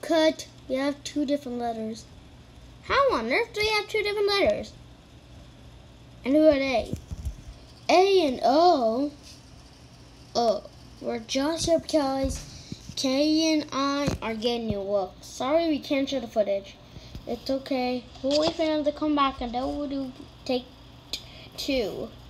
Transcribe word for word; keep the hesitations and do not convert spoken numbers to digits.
Cut. We have two different letters. How on earth do we have two different letters? And who are they? A and O. Oh, we're just here because K and I are getting new look. Sorry we can't show the footage. It's okay. We'll wait for them to come back and then we'll do take two.